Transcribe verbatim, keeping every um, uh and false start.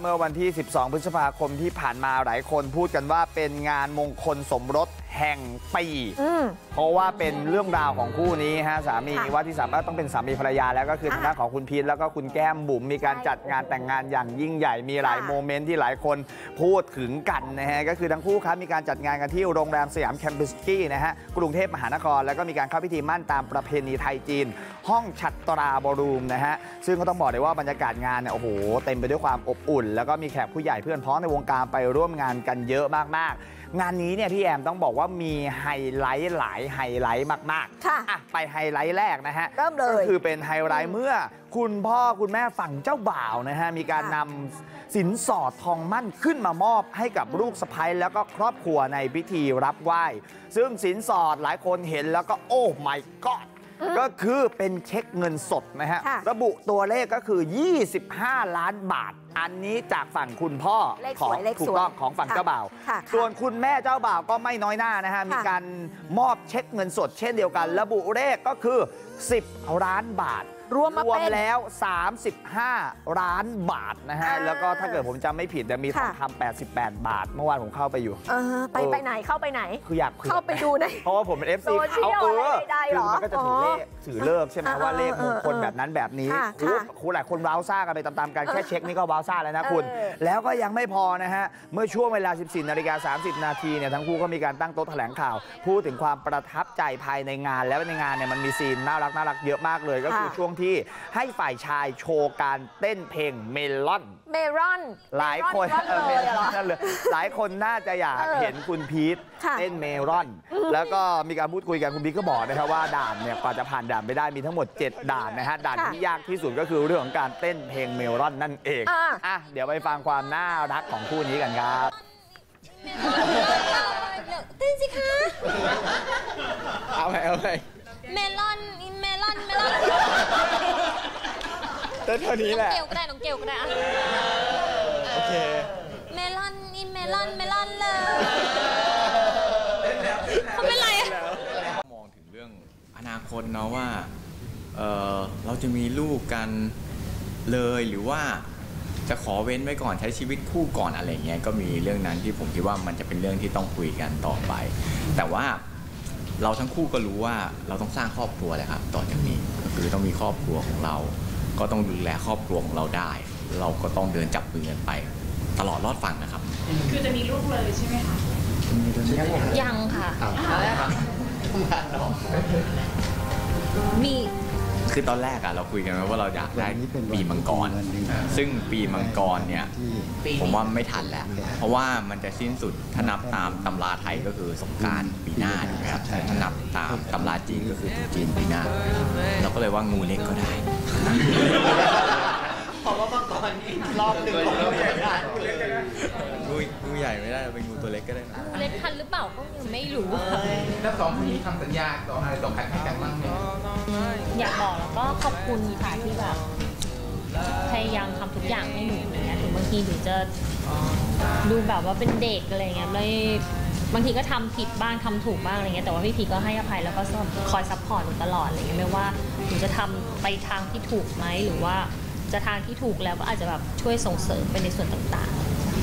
เมื่อวันที่สิบสองพฤษภาคมที่ผ่านมาหลายคนพูดกันว่าเป็นงานมงคลสมรสแห่งปีเพราะว่าเป็นเรื่องราวของคู่นี้ฮะสามีว่าที่สามารถต้องเป็นสามีภรรยาแล้วก็คือทางด้านของคุณพีทแล้วก็คุณแก้มบุ๋มมีการจัดงานแต่งงานอย่างยิ่งใหญ่มีหลายโมเมนต์ที่หลายคนพูดถึงกันนะฮะก็คือทั้งคู่ครับมีการจัดงานกันที่โรงแรมสยามแคมปัสกี้นะฮะกรุงเทพมหานครแล้วก็มีการเข้าพิธีมั่นตามประเพณีไทยจีนห้องฉัตราบอรูมนะฮะซึ่งก็ต้องบอกเลยว่าบรรยากาศงานเนี่ยโอ้โหเต็มไปด้วยความอบอุ่นแล้วก็มีแขกผู้ใหญ่เพื่อนพ้องในวงการไปร่วมงานกันเยอะมากๆงานนี้เนี่ยพี่แอมต้องบอกว่ามีไฮไลท์หลายไฮไลท์มากๆค่ะอ่ะไปไฮไลท์แรกนะฮะเริ่มเลยก็คือเป็นไฮไลท์เมื่อคุณพ่อคุณแม่ฝั่งเจ้าบ่าวนะฮะมีการนำสินสอดทองมั่นขึ้นมามอบให้กับลูกสะใภ้แล้วก็ครอบครัวในพิธีรับไหว้ซึ่งสินสอดหลายคนเห็นแล้วก็โอ้ my godก็คือเป็นเช็คเงินสดนะฮะระบุตัวเลขก็คือยี่สิบห้าล้านบาทอันนี้จากฝั่งคุณพ่อของถูกต้องของฝั่งเจ้าบ่าวส่วนคุณแม่เจ้าบ่าวก็ไม่น้อยหน้านะฮะมีการมอบเช็คเงินสดเช่นเดียวกันระบุเลขก็คือสิบล้านบาทรวมรวมแล้วสามสิบห้าล้านบาทนะฮะแล้วก็ถ้าเกิดผมจำไม่ผิดจะมีทองคำแปดสิบแปดบาทเมื่อวานผมเข้าไปอยู่ไปไปไหนเข้าไปไหนคืออยากเข้าไปดูในเพราะว่าผมเป็น เอฟ ซี เขาเออคือมันก็จะถือเลขถือเลิกใช่ไหมว่าเลขมงคลแบบนั้นแบบนี้คุณหลายคนว้าวซ่ากันไปตามๆกันแค่เช็คนี่ก็ว้าวซ่าแล้วนะคุณแล้วก็ยังไม่พอนะฮะเมื่อช่วงเวลา สิบสี่นาฬิกาสามสิบนาทีเนี่ยทั้งคู่ก็มีการตั้งโต๊ะแถลงข่าวพูดถึงความประทับใจภายในงานแล้วในงานเนี่ยมันมีซีนน่ารักน่ารักเยอะมากเลยก็คือช่วงที่ให้ฝ่ายชายโชว์การเต้นเพลงเมลอนเมลอนหลายคนหลายคนน่าจะอยากเห็นคุณพีทเต้นเมลอนแล้วก็มีการพูดคุยกันคุณพีทก็บอกนะครับว่าด่านเนี่ยกว่าจะผ่านด่านไปได้มีทั้งหมดเจ็ดด่านนะฮะด่านที่ยากที่สุดก็คือเรื่องของการเต้นเพลงเมลอนนั่นเองอ่ะเดี๋ยวไปฟังความน่ารักของคู่นี้กันครับเต้นสิคะเอาไปเอาไปเมลอนอินเมลอนเมลอนเต้นเท่านี้แหละน้องเกลก็ได้น้องเกลก็ได้โอเคเมลอนอินเมลอนเมลอนเลยเขาเป็นไรอะมองถึงเรื่องอนาคตเนาะว่าเออเราจะมีลูกกันเลยหรือว่าจะขอเว้นไว้ก่อนใช้ชีวิตคู่ก่อนอะไรเงี้ยก็มีเรื่องนั้นที่ผมคิดว่ามันจะเป็นเรื่องที่ต้องคุยกันต่อไปแต่ว่าเราทั้งคู่ก็รู้ว่าเราต้องสร้างครอบครัวแหละครับต่อจากนี้ก็คือต้องมีครอบครัวของเราก็ต้องดูแลครอบครัวของเราได้เราก็ต้องเดินจับมือกันไปตลอดรอดฝั่งนะครับคือจะมีลูกเลยใช่ไหมคะยังค่ะมีคือตอนแรกอะเราคุยกันว่าเราอยากได้ปีมังกรซึ่งปีมังกรเนี่ยผมว่าไม่ทันแล้วเพราะว่ามันจะสิ้นสุดถ้านับตามตำราไทยก็คือสงกรานต์ปีหน้าถูกไหมครับถ้านับตามตำราจีนก็คือจีนปีหน้าเราก็เลยว่างูเล็กก็ได้เพราะว่ามังกรรอบหนึ่งของเราใหญ่ได้งูงูใหญ่ไม่ได้เป็นงูตัวเล็กก็ได้นะเล็กทันหรือเปล่าก็ยังไม่รู้แล้วสองคนนี้ทำสัญญาต่ออะไรต่อกันให้กันบ้างเนี่ยอยากบอกแล้วก็ขอบคุณค่ะที่แบบพยายามทำทุกอย่างให้หนูอะไรเงี้ยถึงบางทีหนูจะดูแบบว่าเป็นเด็กอะไรเงี้ยไม่บางทีก็ทำผิดบ้างทำถูกบ้างอะไรเงี้ยแต่ว่าพี่พีก็ให้อภัยแล้วก็คอยซัพพอร์ตหนูตลอดอะไรเงี้ยไม่ว่าหนูจะทำไปทางที่ถูกไหมหรือว่าจะทางที่ถูกแล้วก็อาจจะแบบช่วยส่งเสริมไปในส่วนต่างๆ